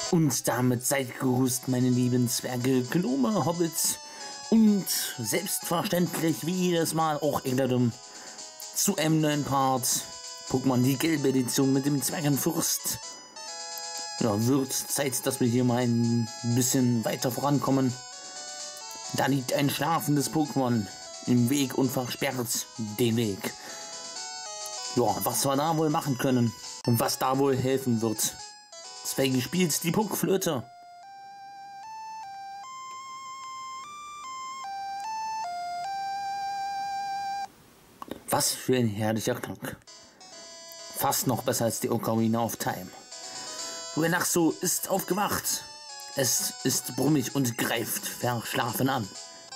Und damit seid gegrüßt, meine lieben Zwerge, Gnome, Hobbits und selbstverständlich wie jedes Mal auch Eggladum zu einem neuen Part. Pokémon die gelbe Edition mit dem Zwergenfürst. Ja, wird Zeit, dass wir hier mal ein bisschen weiter vorankommen. Da liegt ein schlafendes Pokémon im Weg und versperrt den Weg. Ja, was wir da wohl machen können und was da wohl helfen wird. Zwerge spielt die Puckflöte. Was für ein herrlicher Klang. Fast noch besser als die Ocarina of Time. Relaxo ist aufgewacht. Es ist brummig und greift verschlafen an.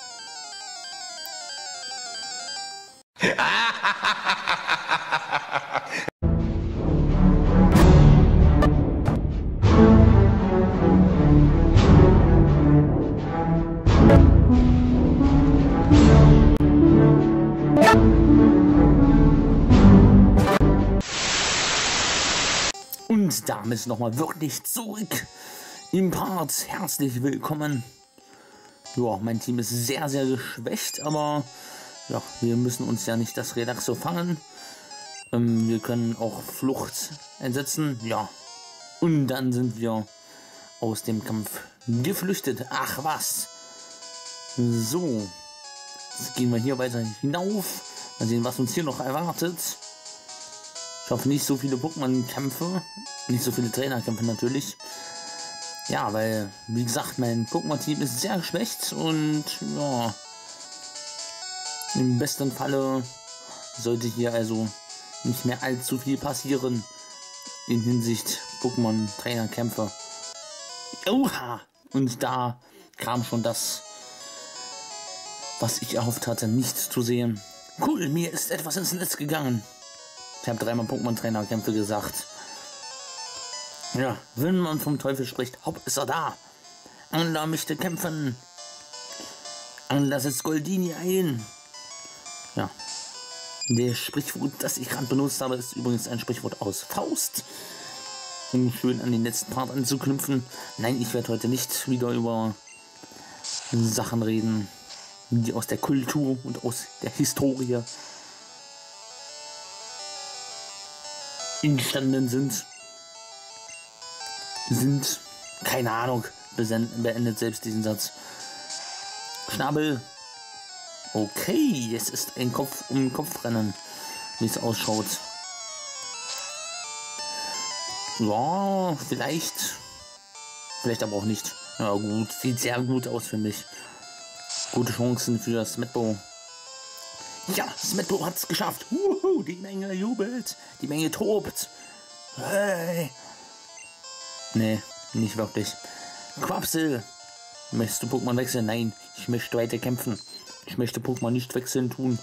Und damit nochmal wirklich zurück im Part. Herzlich willkommen. Ja, mein Team ist sehr, sehr geschwächt, aber ja, wir müssen uns ja nicht das Relaxo fangen. Wir können auch Flucht einsetzen. Ja, und dann sind wir aus dem Kampf geflüchtet. Ach was. So, jetzt gehen wir hier weiter hinauf. Mal sehen, was uns hier noch erwartet. Ich hoffe, nicht so viele Pokémon-Kämpfe, nicht so viele Trainerkämpfe natürlich. Ja, weil, wie gesagt, mein Pokémon-Team ist sehr geschwächt und ja, im besten Falle sollte hier also nicht mehr allzu viel passieren in Hinsicht Pokémon-Trainerkämpfe. Oha! Und da kam schon das, was ich erhofft hatte, nicht zu sehen. Cool, mir ist etwas ins Netz gegangen. Ich habe dreimal Pokémon-Trainerkämpfe gesagt. Ja, wenn man vom Teufel spricht, hopp, ist er da. Angler möchte kämpfen. Angler setzt Goldini ein. Ja. Der Sprichwort, das ich gerade benutzt habe, ist übrigens ein Sprichwort aus Faust. Um schön an den letzten Part anzuknüpfen. Nein, ich werde heute nicht wieder über Sachen reden, die aus der Kultur und aus der Historie entstanden sind, keine Ahnung, beendet selbst diesen Satz. Schnabel. Okay, es ist ein Kopf-um-Kopf-Rennen, wie es ausschaut. Ja, vielleicht aber auch nicht. Ja gut, sieht sehr gut aus für mich. Gute Chancen für Smetbo. Ja, Smetbo hat es geschafft. Die Menge jubelt, die Menge tobt. Hey. Nee, nicht wirklich. Quapsel, möchtest du Pokémon wechseln? Nein, ich möchte weiter kämpfen. Ich möchte Pokémon nicht wechseln tun.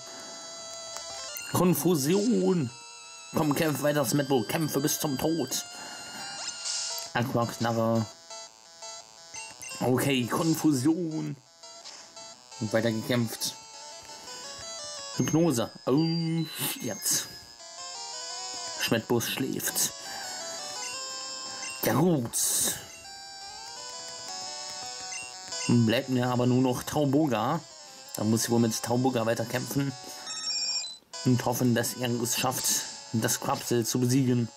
Konfusion. Komm, kämpfe weiter, Smetbo. Kämpfe bis zum Tod. Aquaknarre. Okay, Konfusion. Und weiter gekämpft. Hypnose. Oh, jetzt. Schmetbus schläft. Ja gut. Bleibt mir aber nur noch Tauboga. Da muss ich wohl mit Tauboga weiter kämpfen. Und hoffen, dass er es schafft, das Quapsel zu besiegen.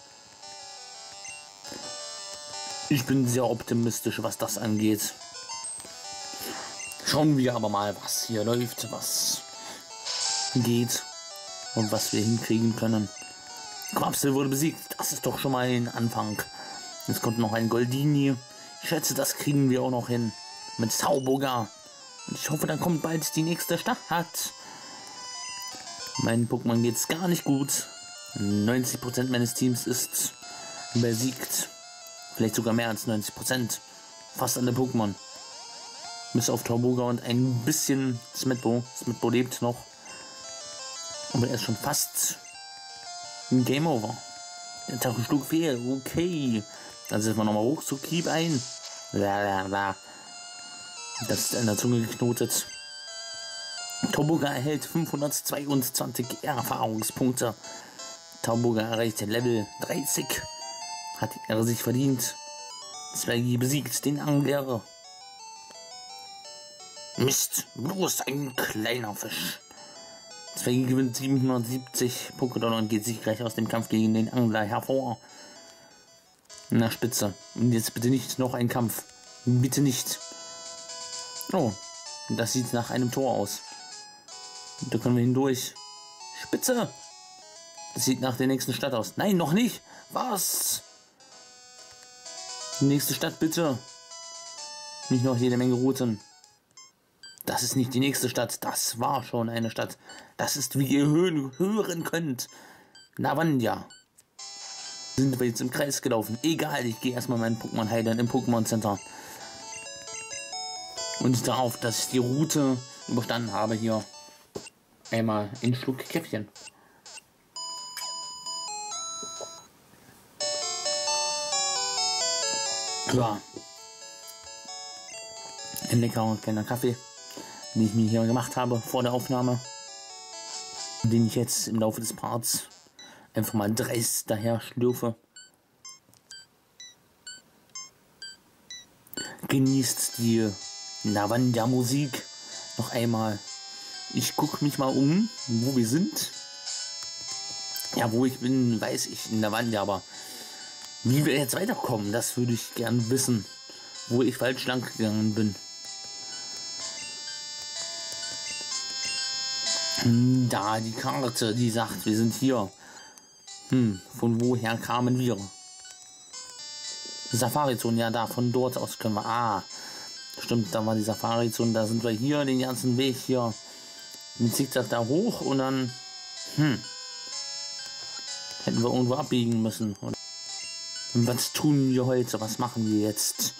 Ich bin sehr optimistisch, was das angeht. Schauen wir aber mal, was hier läuft, was geht und was wir hinkriegen können. Quapsel wurde besiegt. Das ist doch schon mal ein Anfang. Jetzt kommt noch ein Goldini. Ich schätze, das kriegen wir auch noch hin. Mit Tauboga. Und ich hoffe, dann kommt bald die nächste Stadt. Meinen Pokémon geht's gar nicht gut. 90% meines Teams ist besiegt. Vielleicht sogar mehr als 90%. Fast alle Pokémon. Bis auf Tauboga und ein bisschen Smetbo. Smetbo lebt noch. Aber er ist schon fast Game Over. Der Tag schlug fehl. Okay. Dann setzen wir nochmal hoch zu Keep ein. Das ist an der Zunge geknotet. Tauboga erhält 522 Erfahrungspunkte. Tauboga erreicht Level 30. Hat er sich verdient. Zweigy besiegt den Angler. Mist, bloß ein kleiner Fisch. Zweigy gewinnt 770 Pokédollar und geht siegreich aus dem Kampf gegen den Angler hervor. Na spitze. Und jetzt bitte nicht noch ein Kampf. Bitte nicht. Oh, das sieht nach einem Tor aus. Da können wir hindurch. Spitze. Das sieht nach der nächsten Stadt aus. Nein, noch nicht. Was? Die nächste Stadt, bitte. Nicht noch jede Menge Routen. Das ist nicht die nächste Stadt. Das war schon eine Stadt. Das ist, wie ihr hören könnt, Navandia. Sind wir jetzt im Kreis gelaufen. Egal, ich gehe erstmal meinen Pokémon heilen im Pokémon Center. Und darauf, dass ich die Route überstanden habe, hier einmal einen Schluck Käffchen. Ja. Ein leckerer kleiner Kaffee, den ich mir hier gemacht habe vor der Aufnahme. Den ich jetzt im Laufe des Parts einfach mal dreist daher schlürfe. Genießt die Navandia-Musik noch einmal. Ich gucke mich mal um, wo wir sind. Ja, wo ich bin, weiß ich in Navandia, aber wie wir jetzt weiterkommen, das würde ich gern wissen. Wo ich falsch lang gegangen bin. Da die Karte, die sagt, wir sind hier. Von woher kamen wir? Safari-Zone, ja, da, von dort aus können wir. Ah, stimmt, da war die Safari-Zone, da sind wir hier den ganzen Weg hier. Den Zickzack da hoch und dann, hätten wir irgendwo abbiegen müssen. Und was tun wir heute? Was machen wir jetzt?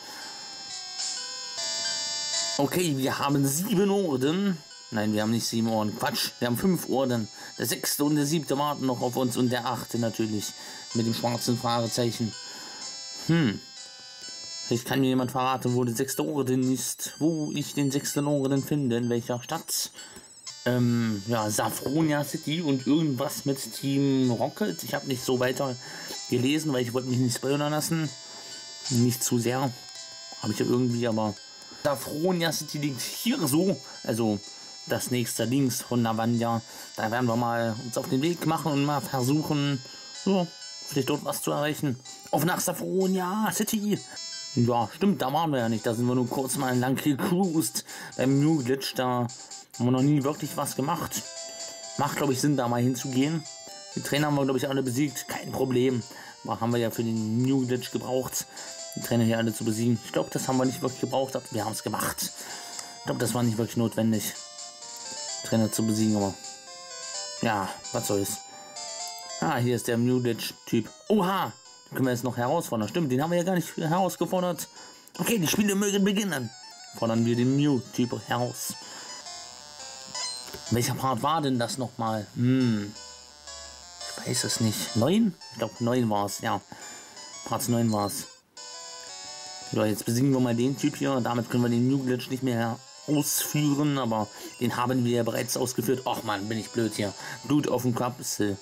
Okay, wir haben 7 Orden. Nein, wir haben nicht 7 Orden. Quatsch, wir haben 5 Orden. Der 6. und der 7. warten noch auf uns und der 8. natürlich. Mit dem schwarzen Fragezeichen. Vielleicht kann mir jemand verraten, wo der 6. Orden ist. Wo ich den 6. Orden finde. In welcher Stadt? Ja, Saffronia City und irgendwas mit Team Rocket. Ich habe nicht so weiter gelesen, weil ich wollte mich nicht spoilern lassen. Nicht zu sehr. Habe ich ja irgendwie, aber Saffronia City liegt hier so. Also das nächste links von Navandia. Da werden wir mal uns auf den Weg machen und mal versuchen, so, vielleicht dort was zu erreichen. Auf nach Saffronia City. Ja, stimmt, da waren wir ja nicht. Da sind wir nur kurz mal lang gecruised. Beim New Glitch, da haben wir noch nie wirklich was gemacht. Macht, glaube ich, Sinn, da mal hinzugehen. Die Trainer haben wir, glaube ich, alle besiegt. Kein Problem. Aber haben wir ja für den New Glitch gebraucht, die Trainer hier alle zu besiegen. Ich glaube, das haben wir nicht wirklich gebraucht, aber wir haben es gemacht. Ich glaube, das war nicht wirklich notwendig, Trainer zu besiegen, aber ja, was soll's. Ah, hier ist der New Glitch-Typ. Oha! Den können wir jetzt noch herausfordern. Stimmt, den haben wir ja gar nicht herausgefordert. Okay, die Spiele mögen beginnen. Fordern wir den Mew-Typ heraus. Welcher Part war denn das nochmal? Ich weiß es nicht. 9? Ich glaube 9 war es, ja. Part 9 war es. Ja, jetzt besiegen wir mal den Typ hier. Damit können wir den New Glitch nicht mehr ausführen, aber den haben wir ja bereits ausgeführt. Och man, bin ich blöd hier. Blut auf dem Kapsel.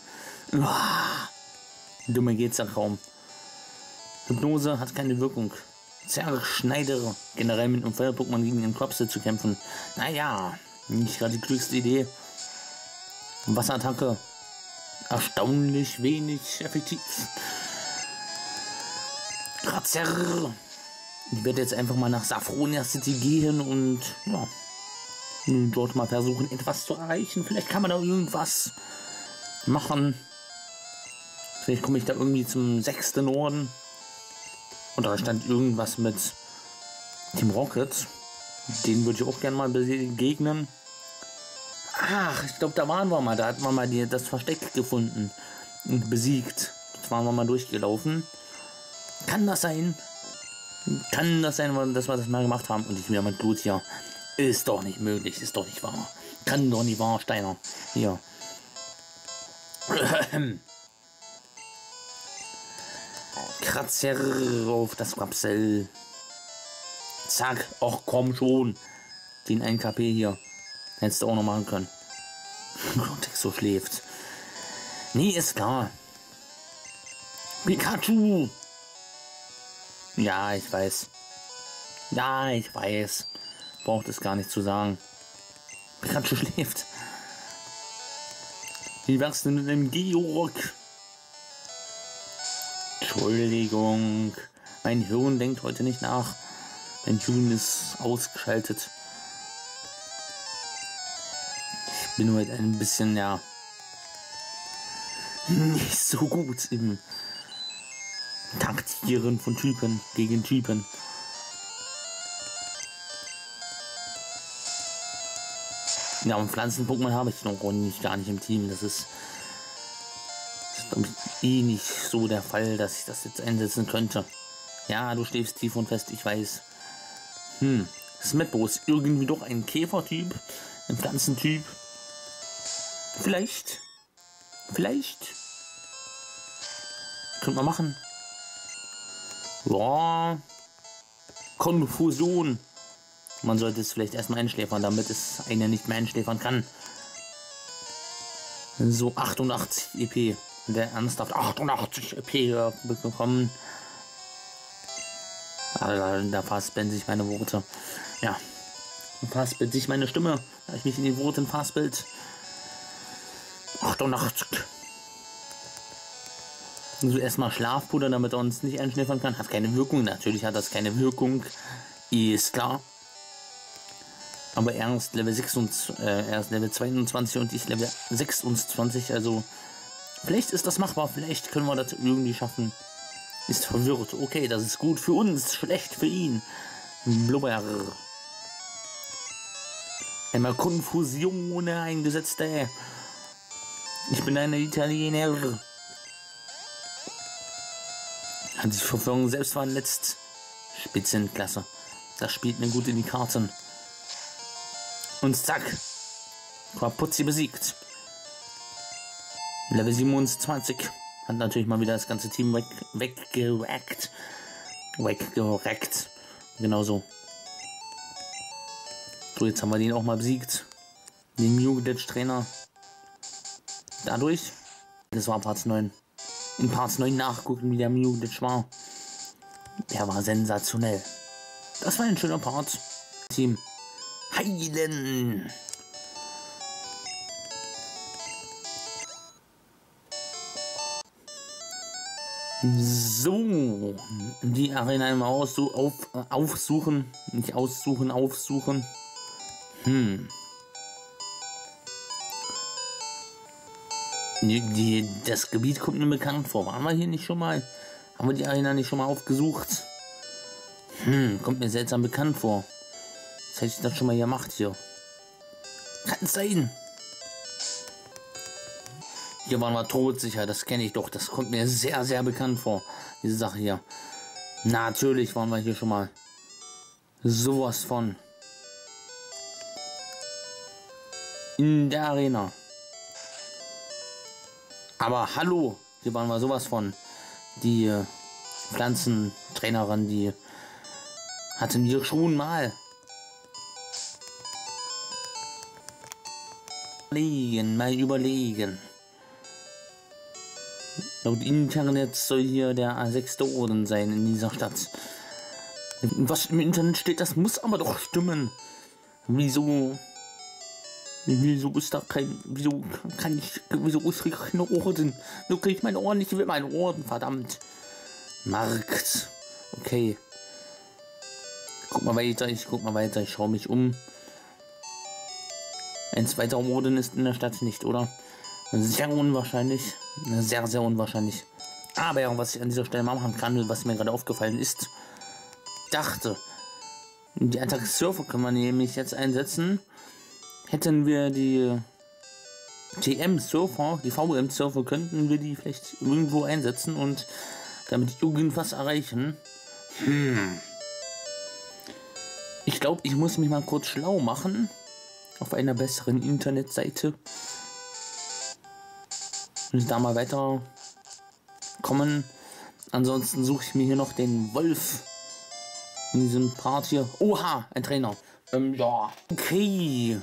Dummer geht's ja kaum. Hypnose hat keine Wirkung. Zerschneidere. Generell mit einem Feuer-Pokémon gegen den Kapsel zu kämpfen. Naja, nicht gerade die klügste Idee. Wasserattacke. Erstaunlich wenig effektiv. Kratzer. Ich werde jetzt einfach mal nach Saffronia City gehen und ja, dort mal versuchen, etwas zu erreichen. Vielleicht kann man da irgendwas machen. Vielleicht komme ich da irgendwie zum 6. Orden. Und da stand irgendwas mit Team Rocket. Den würde ich auch gerne mal begegnen. Ach, ich glaube, da waren wir mal. Da hatten wir mal das Versteck gefunden und besiegt. Jetzt waren wir mal durchgelaufen. Kann das sein? Kann das sein, dass wir das mal gemacht haben? Und ich wieder mit Blut hier. Ist doch nicht möglich. Ist doch nicht wahr. Kann doch nicht wahr, Steiner. Hier. Kratzer auf das Kapsel. Zack. Och, komm schon. Den 1 KP hier. Hättest du auch noch machen können. So schläft. Nee, ist klar. Pikachu. Ja, ich weiß. Ja, ich weiß. Braucht es gar nicht zu sagen. Pikachu schläft. Wie wär's denn mit dem Georg? Entschuldigung. Mein Hirn denkt heute nicht nach. Mein Hirn ist ausgeschaltet. Ich bin heute ein bisschen, ja, nicht so gut im Taktieren von Typen gegen Typen. Ja, und Pflanzen-Pokémon habe ich noch nicht, gar nicht im Team. Das ist glaube ich eh nicht so der Fall, dass ich das jetzt einsetzen könnte. Ja, du stehst tief und fest, ich weiß. Smetbo ist irgendwie doch ein Käfertyp, ein Pflanzentyp. Vielleicht. Könnte man machen. Ja. Konfusion. Man sollte es vielleicht erstmal einschläfern, damit es einer nicht mehr einschläfern kann. So 88 EP. Der ernsthaft 88 EP bekommen. Da verhaspeln sich meine Worte. Ja. Da verhaspelt sich meine Stimme, da ich mich in den Worten verhaspelt. 88. Also erstmal Schlafpuder, damit er uns nicht einschläfern kann. Hat keine Wirkung. Natürlich hat das keine Wirkung. Ist klar. Aber er ist Level 26, er ist Level 22 und ich Level 26. Also vielleicht ist das machbar. Vielleicht können wir das irgendwie schaffen. Ist verwirrt. Okay, das ist gut für uns. Schlecht für ihn. Blubber. Einmal Konfusion eingesetzt. Ich bin ein Italiener. Hat sich Verwirrung selbst verletzt. Spitzenklasse. Das spielt mir gut in die Karten. Und zack. Quapuzzi besiegt. Level 27. Hat natürlich mal wieder das ganze Team weggerackt. Genauso. So, jetzt haben wir den auch mal besiegt. Den Mew-Glitch-Trainer. Dadurch. Das war Part 9. In Part 9 nachgucken, wie der Mew-Glitch war. Der war sensationell. Das war ein schöner Part. Team. Heilen! So, die Arena einmal aufsuchen. Nicht aussuchen, aufsuchen. Das Gebiet kommt mir bekannt vor. Waren wir hier nicht schon mal? Haben wir die Arena nicht schon mal aufgesucht? Kommt mir seltsam bekannt vor. Jetzt hätte ich das schon mal gemacht hier. Kann es sein? Hier waren wir todsicher, das kenne ich doch. Das kommt mir sehr, sehr bekannt vor. Diese Sache hier. Natürlich waren wir hier schon mal. Sowas von. In der Arena. Aber hallo, hier waren wir sowas von. Die Pflanzentrainerin, die hatten wir schon mal. Mal überlegen. Laut Internet soll hier der 6. Orden sein in dieser Stadt. Was im Internet steht, das muss aber doch stimmen. Wieso ist da kein... Wieso ist hier kein Orden? So kriege ich meinen Orden nicht, ich will meinen Orden, verdammt. Markt. Okay. Ich guck mal weiter, ich schaue mich um. Ein zweiter Orden ist in der Stadt nicht, oder? Sehr unwahrscheinlich. Sehr, sehr unwahrscheinlich. Aber ja, was ich an dieser Stelle mal machen kann, was mir gerade aufgefallen ist, dachte, die Attack Surfer können wir nämlich jetzt einsetzen. Hätten wir die TM Surfer, die VM Surfer, könnten wir die vielleicht irgendwo einsetzen und damit irgendwas erreichen. Ich glaube, ich muss mich mal kurz schlau machen auf einer besseren Internetseite. Und da mal weiter kommen. Ansonsten suche ich mir hier noch den Wolf in diesem Part hier. Oha, ein Trainer. Ja, okay.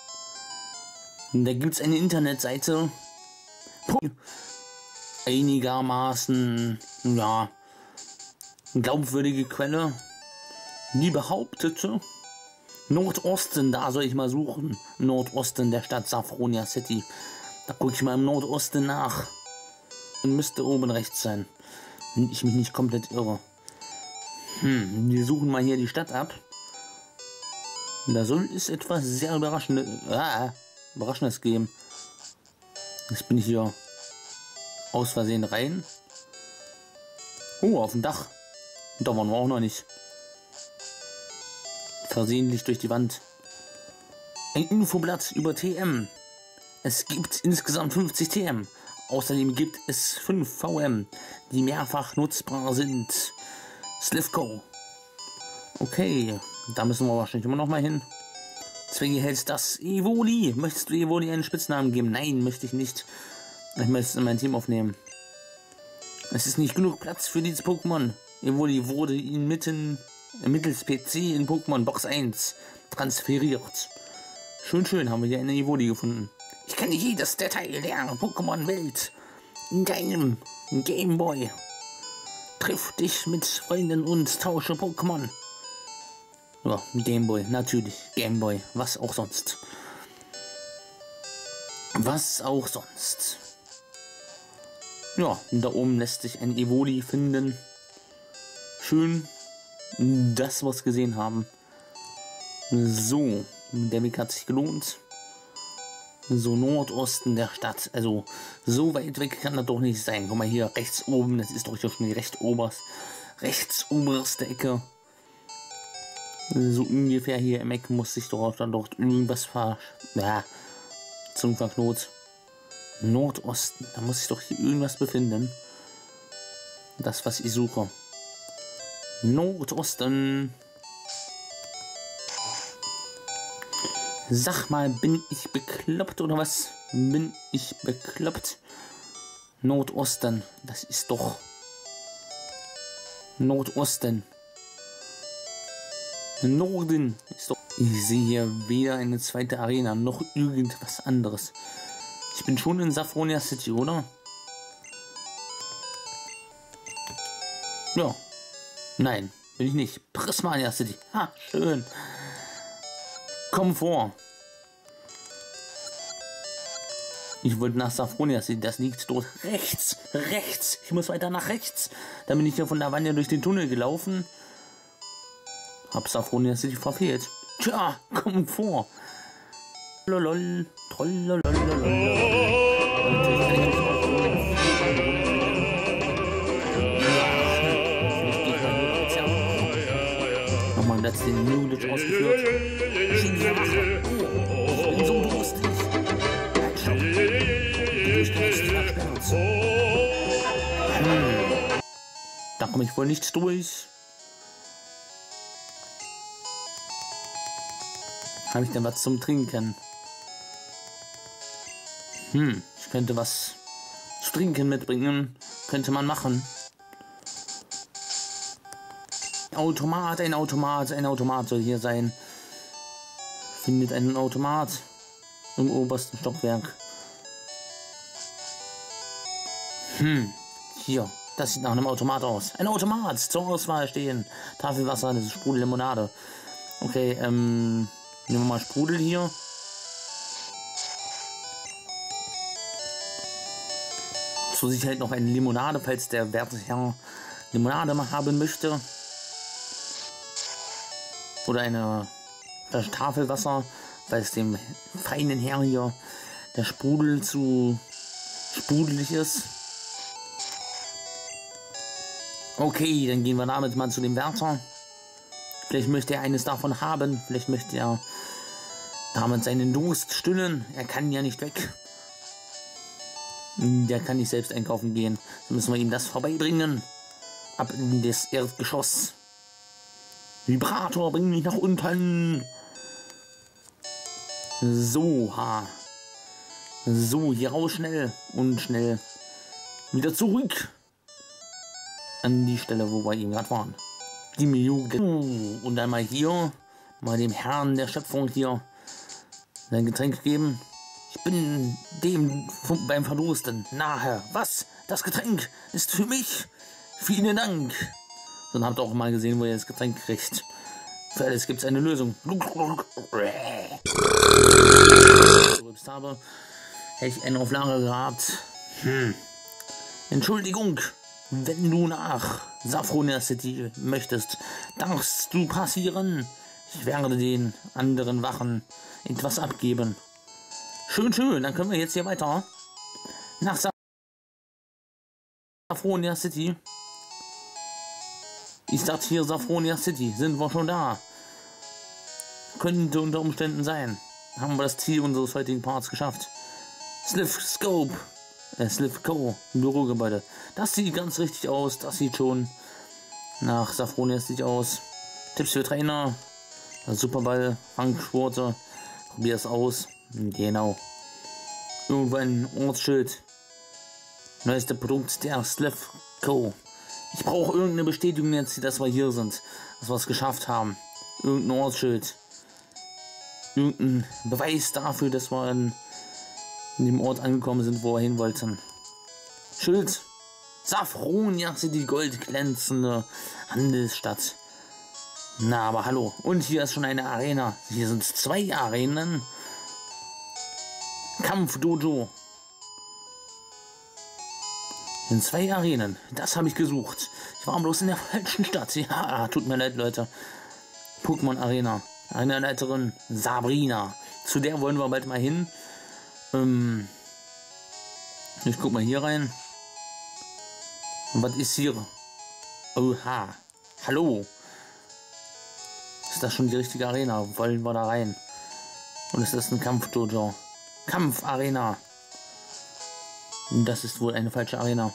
Da gibt es eine Internetseite. Einigermaßen, ja, glaubwürdige Quelle, die behauptete, Nordosten, da soll ich mal suchen. Nordosten der Stadt Saffronia City. Da gucke ich mal im Nordosten nach. Und müsste oben rechts sein, wenn ich mich nicht komplett irre. Wir suchen mal hier die Stadt ab. Da soll es etwas sehr Überraschendes geben. Jetzt bin ich hier aus Versehen rein. Oh, auf dem Dach. Da waren wir auch noch nicht. Versehentlich durch die Wand. Ein Infoblatt über TM. Es gibt insgesamt 50 TM. Außerdem gibt es 5 VM, die mehrfach nutzbar sind. Slivko. Okay, da müssen wir wahrscheinlich immer noch mal hin. Zwingi hältst das Evoli. Möchtest du Evoli einen Spitznamen geben? Nein, möchte ich nicht. Ich möchte es in mein Team aufnehmen. Es ist nicht genug Platz für dieses Pokémon. Evoli wurde mittels PC in Pokémon Box 1 transferiert. Schön haben wir hier eine Evoli gefunden. Ich kenne jedes Detail der Pokémon-Welt in deinem Gameboy. Triff dich mit Freunden und tausche Pokémon. Ja, Gameboy, natürlich. Gameboy, was auch sonst. Was auch sonst. Ja, da oben lässt sich ein Evoli finden. Schön, dass wir es gesehen haben. So, der Weg hat sich gelohnt. So, Nordosten der Stadt. Also, so weit weg kann das doch nicht sein. Guck mal hier, rechts oben, das ist doch hier schon die rechts oberste Ecke. So ungefähr hier im Eck muss sich doch dann dort irgendwas zum Verknot. Nordosten, da muss sich doch hier irgendwas befinden. Das, was ich suche. Nordosten. Sag mal, bin ich bekloppt oder was? Bin ich bekloppt? Nordosten, das ist doch Nordosten. Norden ist doch. Ich sehe hier weder eine zweite Arena noch irgendwas anderes. Ich bin schon in Saffronia City, oder? Ja. Nein, bin ich nicht. Prismania City. Ha, schön. Komm vor. Ich wollte nach Saffronia City. Das liegt dort rechts. Rechts. Ich muss weiter nach rechts. Dann bin ich hier von Lavania durch den Tunnel gelaufen. Hab Saffronia City verfehlt. Tja, komm vor. Lolol. Nochmal das den New ausgeführt. Ich bin so durstig. Da komme ich wohl nicht durch. Habe ich denn was zum Trinken? Ich könnte was zu trinken mitbringen. Könnte man machen. Ein Automat soll hier sein. Findet einen Automat im obersten Stockwerk. Hier. Das sieht nach einem Automat aus. Ein Automat zur Auswahl stehen. Tafelwasser, das ist Sprudel-Limonade. Okay, nehmen wir mal Sprudel hier. Zur Sicherheit noch eine Limonade, falls der werte Herr Limonade mal haben möchte. Oder eine Flasche Tafelwasser, weil es dem feinen Herr hier der Sprudel zu sprudelig ist. Okay, dann gehen wir damit mal zu dem Wärter. Vielleicht möchte er eines davon haben. Vielleicht möchte er damit seinen Durst stillen. Er kann ja nicht weg. Der kann nicht selbst einkaufen gehen. Dann müssen wir ihm das vorbeibringen. Ab in das Erdgeschoss. Vibrator, bring mich nach unten. So, So, hier raus schnell. Und schnell wieder zurück. An die Stelle, wo wir eben gerade waren. Die Jugend. Und dann mal hier, mal dem Herrn der Schöpfung hier sein Getränk geben. Ich bin dem beim Verdursten nahe. Was? Das Getränk ist für mich? Vielen Dank. Dann habt ihr auch mal gesehen, wo ihr das Getränk kriegt. Für alles gibt es eine Lösung. Habe, hätte ich einen auf Lager gehabt. Entschuldigung, wenn du nach Saffronia City möchtest, darfst du passieren. Ich werde den anderen Wachen etwas abgeben. Schön, schön, dann können wir jetzt hier weiter. Nach Saffronia City. Ich dachte hier Saffronia City, sind wir schon da. Könnte unter Umständen sein. Haben wir das Ziel unseres heutigen Parts geschafft. Slith Co. Bürogebäude. Das sieht ganz richtig aus. Das sieht schon nach Saffronia City aus. Tipps für Trainer. Superball, Fangquote. Probier es aus. Genau. Irgendwo ein Ortsschild. Neueste Produkt der Slith Co. Ich brauche irgendeine Bestätigung jetzt, dass wir hier sind. Dass wir es geschafft haben. Irgendein Ortsschild. Irgendein Beweis dafür, dass wir in dem Ort angekommen sind, wo wir hin wollten. Schild. Saffronia City, goldglänzende Handelsstadt. Na, aber hallo. Und hier ist schon eine Arena. Hier sind 2 Arenen. Kampfdojo. In 2 Arenen. Das habe ich gesucht. Ich war bloß in der falschen Stadt. Ja, tut mir leid, Leute. Pokémon Arena. Eine Leiterin Sabrina. Zu der wollen wir bald mal hin. Ich guck mal hier rein. Und was ist hier? Oha. Hallo. Ist das schon die richtige Arena? Wollen wir da rein? Und ist das ein Kampfdojo? Kampfarena. Das ist wohl eine falsche Arena.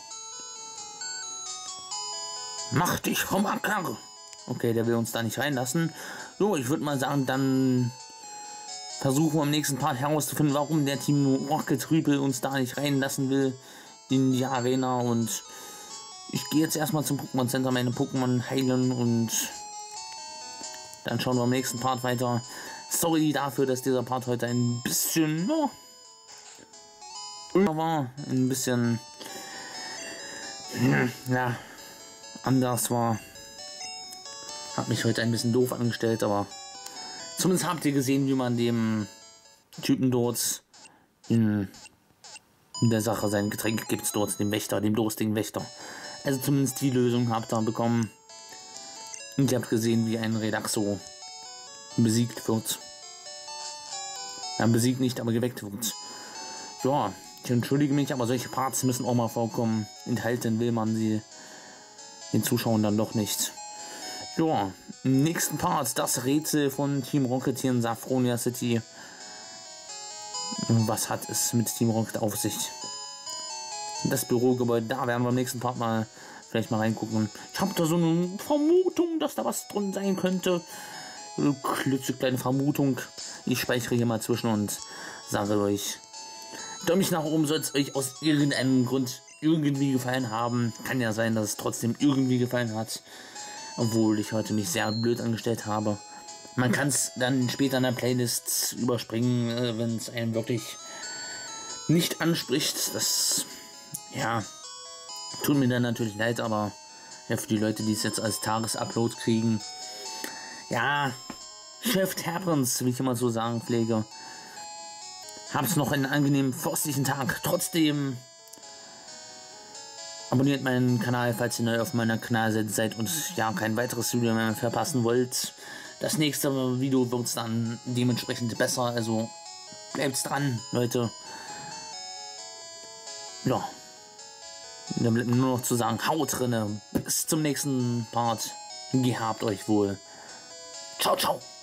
Mach dich vom Acker. Okay, der will uns da nicht reinlassen. So, ich würde mal sagen, dann versuchen wir im nächsten Part herauszufinden, warum der Team Rocket Rüpel uns da nicht reinlassen will in die Arena. Und ich gehe jetzt erstmal zum Pokémon Center, meine Pokémon heilen und dann schauen wir im nächsten Part weiter. Sorry dafür, dass dieser Part heute ein bisschen war, ein bisschen ja, anders war. Hat mich heute ein bisschen doof angestellt, aber zumindest habt ihr gesehen, wie man dem Typen dort in der Sache sein Getränk gibt, dort dem Wächter, dem durstigen Wächter. Also zumindest die Lösung habt ihr bekommen. Und ihr habt gesehen, wie ein Redaxo besiegt wird. Ja, besiegt nicht, aber geweckt wird. Ja, ich entschuldige mich, aber solche Parts müssen auch mal vorkommen. Enthalten will man sie den Zuschauern dann doch nicht. Ja, im nächsten Part das Rätsel von Team Rocket hier in Saffronia City. Was hat es mit Team Rocket auf sich? Das Bürogebäude, da werden wir im nächsten Part mal vielleicht mal reingucken. Ich habe da so eine Vermutung, dass da was drin sein könnte. Eine klitzekleine Vermutung. Ich speichere hier mal zwischen und sage euch. Däumchen nach oben soll es euch aus irgendeinem Grund irgendwie gefallen haben. Kann ja sein, dass es trotzdem irgendwie gefallen hat. Obwohl ich heute mich sehr blöd angestellt habe. Man kann es dann später in der Playlist überspringen, wenn es einem wirklich nicht anspricht. Das, ja, tut mir dann natürlich leid, aber ja, für die Leute, die es jetzt als Tagesupload kriegen, ja, Shift happens, wie ich immer so sagen pflege. Hab's noch einen angenehmen frostlichen Tag. Trotzdem abonniert meinen Kanal, falls ihr neu auf meiner Kanalseite seid und ja kein weiteres Video mehr verpassen wollt. Das nächste Video wird es dann dementsprechend besser, also bleibt dran, Leute. Ja, dann bleibt mir nur noch zu sagen, haut drinne, bis zum nächsten Part, gehabt euch wohl. Ciao, ciao.